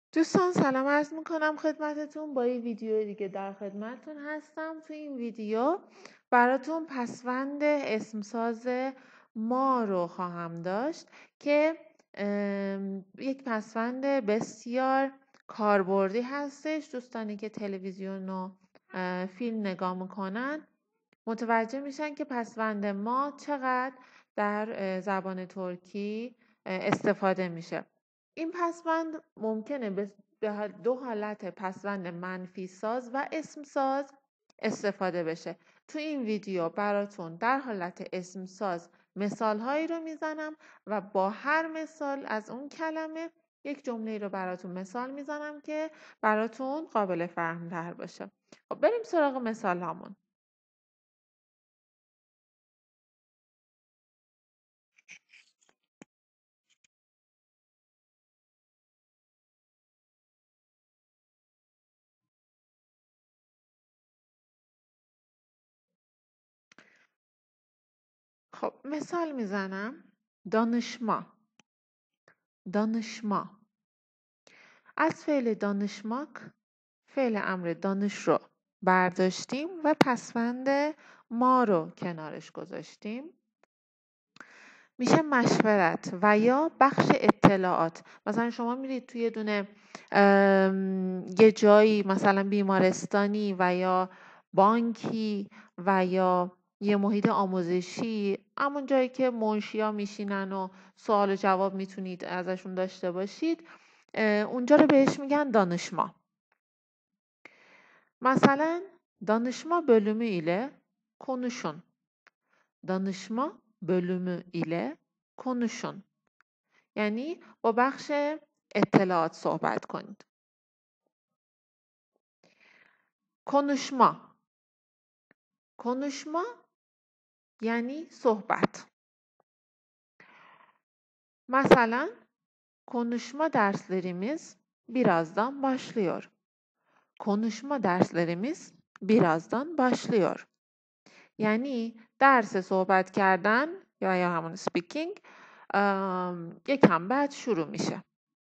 دوستان سلام عرض میکنم خدمتتون. با این ویدیو دیگه در خدمتتون هستم. تو این ویدیو براتون پسوند اسمساز ما رو خواهم داشت که یک پسوند بسیار کاربردی هستش. دوستانی که تلویزیون و فیلم نگاه میکنن متوجه میشن که پسوند ما چقدر در زبان ترکی استفاده میشه. این پسوند ممکنه به دو حالت پسوند منفی ساز و اسم ساز استفاده بشه. تو این ویدیو براتون در حالت اسم ساز مثال هایی رو میزنم و با هر مثال از اون کلمه یک جمله رو براتون مثال میزنم که براتون قابل فهم تر باشه. خب بریم سراغ مثال هامون. خب مثال میزنم. دانشما. دانشما از فعل دانشماک فعل امر دانش رو برداشتیم و پسوند ما رو کنارش گذاشتیم. میشه مشورت و یا بخش اطلاعات. مثلا شما میرید توی یه جایی مثلا بیمارستانی و یا بانکی و یا یه محیط آموزشی، همون جایی که منشیا میشینن و سوال و جواب میتونید ازشون داشته باشید، اونجا رو بهش میگن دانشما. Mesela danışma bölümü ile konuşun. Danışma bölümü ile konuşun. یعنی با بخش اطلاعات صحبت کنید. Konuşma. Konuşma yani صحبت. Mesela konuşma derslerimiz birazdan başlıyor. Konuşma derslerimiz birazdan başlıyor. یعنی درس صحبت کردن یا همون speaking یکم بعد شروع میشه.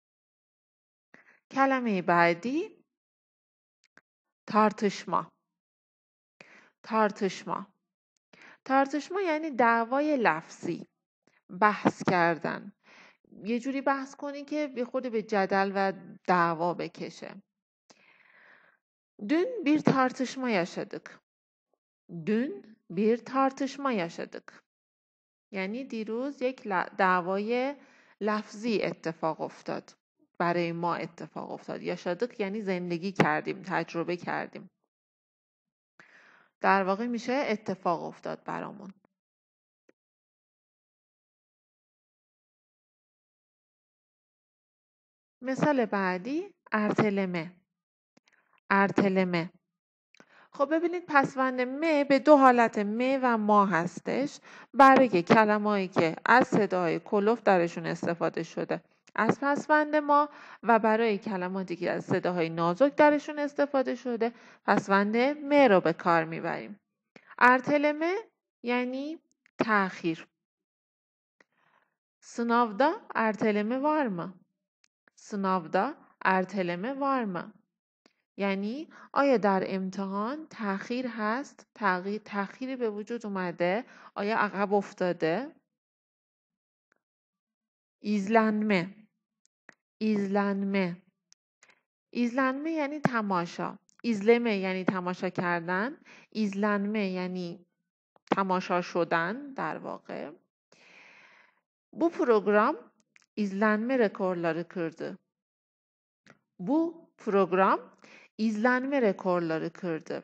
کلمه بعدی tartışma. tartışma. tartışma یعنی دعوای لفظی، بحث کردن. یه جوری بحث کنی که بی خود به جدل و دعوا بکشه. Dün bir tartışma yaşadık. Dün bir tartışma yaşadık. یعنی دیروز یک دعوای لفظی اتفاق افتاد. برای ما اتفاق افتاد. yaşadık یعنی زندگی کردیم، تجربه کردیم. در واقع میشه اتفاق افتاد برامون. مثال بعدی erteleme. erteleme. خب ببینید پسوند م به دو حالت م و ما هستش برای کلمه‌ای که از صدای کلوف درشون استفاده شده از پسوند ما و برای کلماتی که از صداهای نازک درشون استفاده شده پسوند م رو به کار میبریم. erteleme یعنی تأخیر. Sınavda erteleme var mı? Sınavda erteleme var mı? یعنی آیا در امتحان تأخیر هست؟ تأخیری به وجود اومده؟ آیا عقب افتاده؟ izlenme. izlenme. izlenme یعنی تماشا. izleme یعنی تماشا کردن. izlenme یعنی تماشا شدن در واقع. Bu program izlenme rekorları kırdı. Bu program izlenme rekorları kırdı.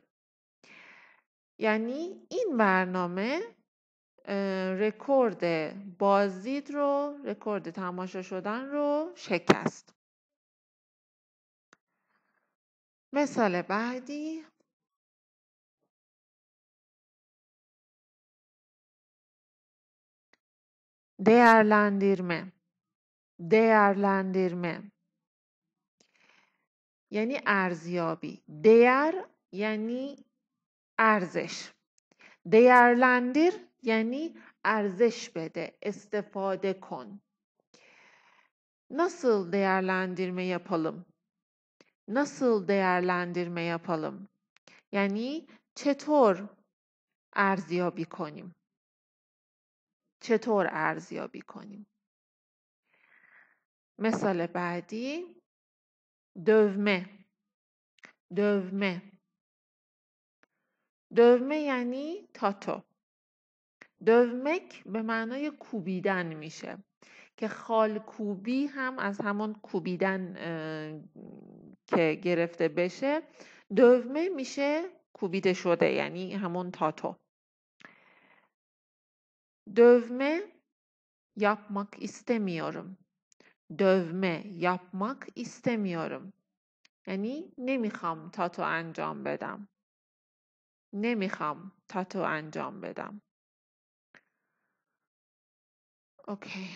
یعنی این برنامه رکورد بازدید رو، رکورد تماشا شدن رو شکست. مثال بعدی değerlendirme. değerlendirme یعنی ارزیابی. değer یعنی ارزش. değerlendir یعنی ارزش بده، استفاده کن. Nasıl değerlendirme yapalım? Nasıl değerlendirme yapalım? یعنی چطور ارزیابی کنیم؟ چطور ارزیابی کنیم؟ مثال بعدی dövme. dövme. dövme یعنی تاتو. dövmek به معنای کوبیدن میشه که خالکوبی هم از همون کوبیدن که گرفته بشه dövme میشه کوبیده شده یعنی همون تاتو. dövme yapmak istemiyorum. dövme yapmak istemiyorum. یعنی نمیخوام تاتو انجام بدم. نمیخوام تاتو انجام بدم. اوکی.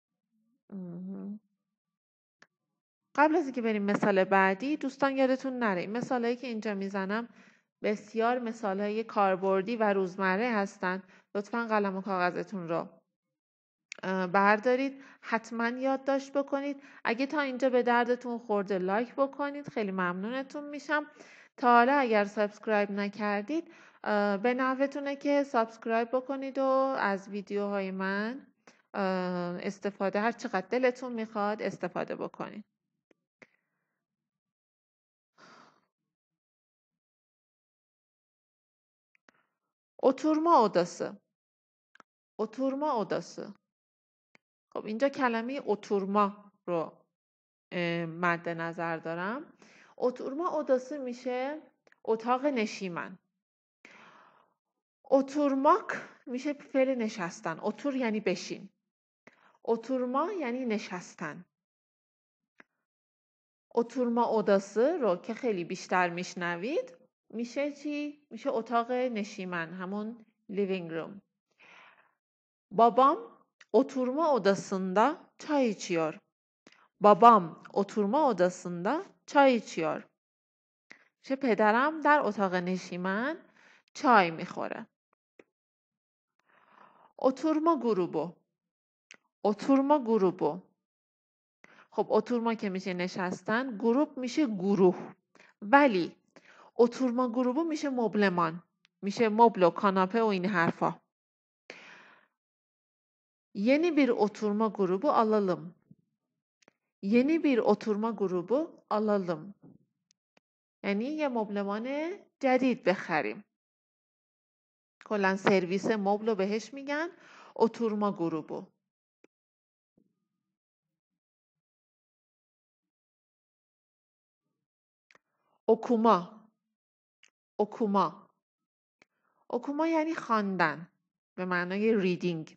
قبل از اینکه بریم مثال بعدی دوستان یادتون نره این مثالایی که اینجا میزنم بسیار مثالهای کاربردی و روزمره هستن. لطفاً قلم و کاغذتون رو بردارید، حتما یادداشت بکنید. اگه تا اینجا به دردتون خورده لایک بکنید، خیلی ممنونتون میشم. تا حالا اگر سابسکرایب نکردید به نفعتونه که سابسکرایب بکنید و از ویدیوهای من استفاده هر چقدر دلتون میخواد استفاده بکنید. Oturma odası. Oturma odası. خب اینجا کلمه oturma رو مد نظر دارم. oturma odası میشه اتاق نشیمن. oturmak میشه فعل نشستن. otur یعنی بشین. oturma یعنی نشستن. oturma odası رو که خیلی بیشتر میشنوید میشه چی؟ میشه اتاق نشیمن، همون living room. Babam oturma odasında çay içiyor. Babam oturma odasında çay içiyor. میشه پدرم در اتاق نشیمن چای میخوره. oturma grubu. oturma grubu. خب oturma که میشه نشستن، گروپ میشه گروه. ولی oturma grubu میشه مبلمان. میشه مبل و کاناپه و این حرفا. Yeni bir oturma grubu alalım. Yeni bir oturma grubu alalım. یعنی یه مبلمان جدید بخریم. کلا سرویس مبل رو بهش میگن oturma grubu. okuma. okuma. okuma یعنی خواندن به معنای reading.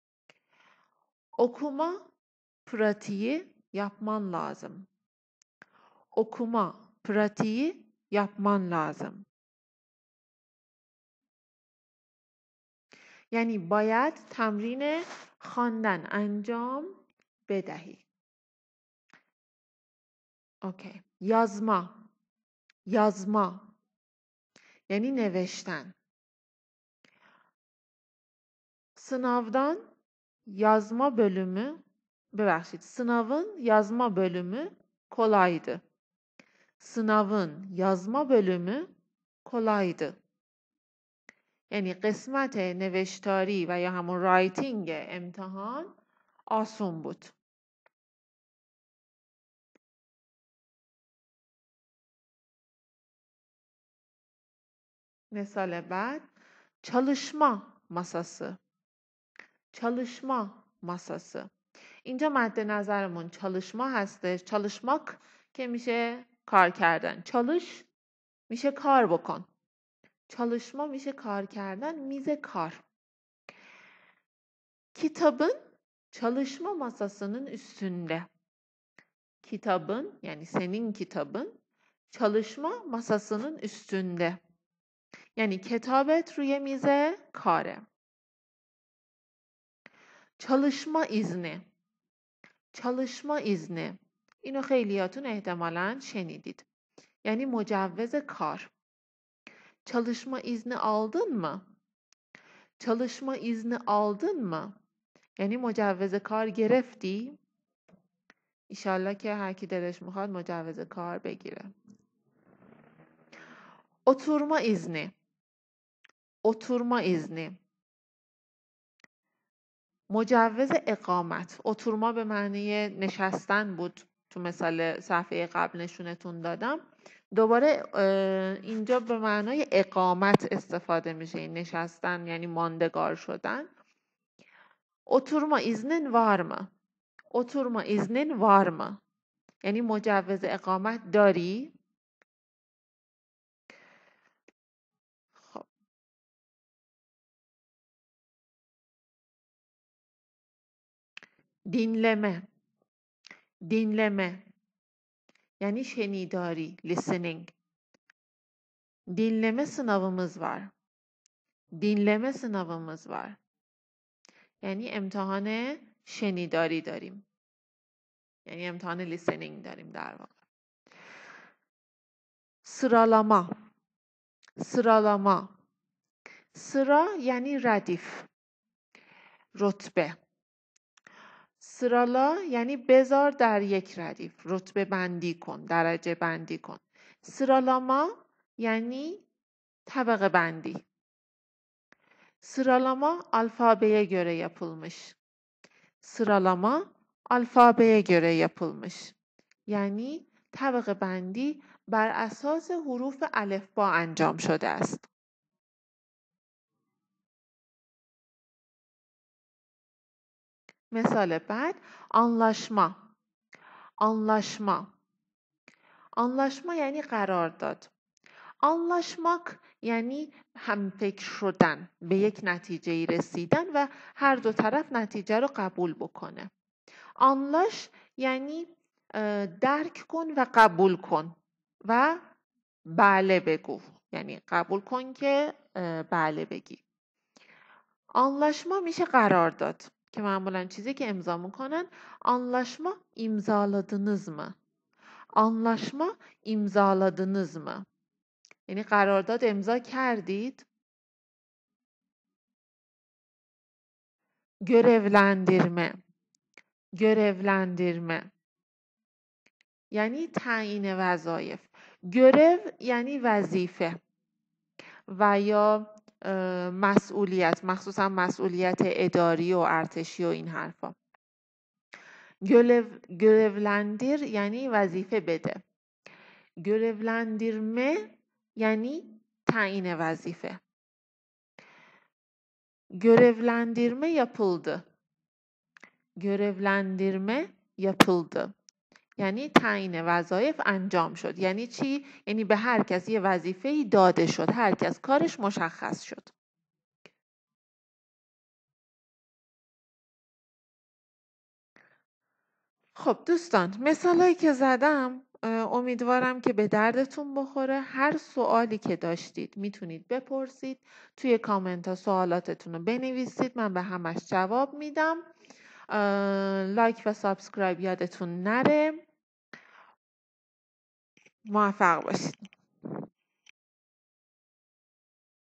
okuma pratiği yapman lazım. okuma pratiği yapman lazım. یعنی باید تمرین خواندن انجام بدهی. اوکی. yazma. yazma یعنی نوشتن. Sınavdan yazma bölümü, sınavın yazma bölümü kolaydı. Sınavın yazma bölümü kolaydı. یعنی قسمت نوشتاری و یا همون رایتینگ امتحان آسون بود. مثال بعد çalışma masası. çalışma masası. اینجا مد نظرمون çalışma هستش. çalışmak که میشه کار کردن. çalış میشه کار بکن. çalışma میشه کار کردن، میز کار. Kitabın çalışma masasının üstünde. Kitabın yani senin kitabın çalışma masasının üstünde. Yani کتابت روی میز کاره. çalışma izni. çalışma izni. اینو خیلیاتون احتمالاً شنیدید. یعنی مجوز کار. çalışma izni aldın mı? çalışma izni aldın mı? یعنی مجوز کار گرفتی؟ ایشالله که هر کی دلش میخواد مجوز کار بگیره. oturma izni. oturma izni. مجوز اقامت. oturma به معنی نشستن بود تو مثال صفحه قبل نشونتون دادم. دوباره اینجا به معنای اقامت استفاده میشه. نشستن یعنی ماندگار شدن. oturma iznin var mı? oturma iznin var mı? یعنی مجوز اقامت داری؟ خب. dinleme. dinleme. Yani şenidari, listening. Dinleme sınavımız var. dinleme sınavımız var. یعنی امتحان شنیداری داریم. یعنی امتحان listening داریم در واقع. sıralama. sıralama. sıra یعنی ردیف. رتبه. sırala یعنی بذار در یک ردیف. رتبه بندی کن. درجه بندی کن. sıralama یعنی طبقه بندی. sıralama alfabeye göre yapılmış. sıralama alfabeye göre yapılmış. یعنی طبقه بندی بر اساس حروف الفبا انجام شده است. مثال بعد anlaşma. anlaşma. anlaşma یعنی قرارداد. anlaşmak یعنی همفکر شدن، به یک نتیجه رسیدن و هر دو طرف نتیجه رو قبول بکنه. anlaş یعنی درک کن و قبول کن و بله بگو، یعنی قبول کن که بله بگی. anlaşma میشه قرارداد که معمولا چیزی که امضا میکنن. anlaşma imzaladınız mı؟ anlaşma imzaladınız mı؟ یعنی قرارداد امضا کردید؟ görevlendirme. görevlendirme یعنی تعیین وظایف. görev یعنی وظیفه و یا مسئولیت، مخصوصا مسئولیت اداری و ارتشی و این حرفا. görevlendir یعنی وظیفه بده. görevlendirme یعنی تعیین وظیفه. görevlendirme yapıldı. görevlendirme yapıldı. یعنی تعیین وظایف انجام شد. یعنی چی؟ یعنی به هر کس یه وظیفه‌ای داده شد. هر کس کارش مشخص شد. خب دوستان، مثالایی که زدم امیدوارم که به دردتون بخوره. هر سوالی که داشتید میتونید بپرسید. توی کامنت ها سوالاتتون رو بنویسید. من به همش جواب میدم. لایک و سابسکرایب یادتون نره. موفق باشید.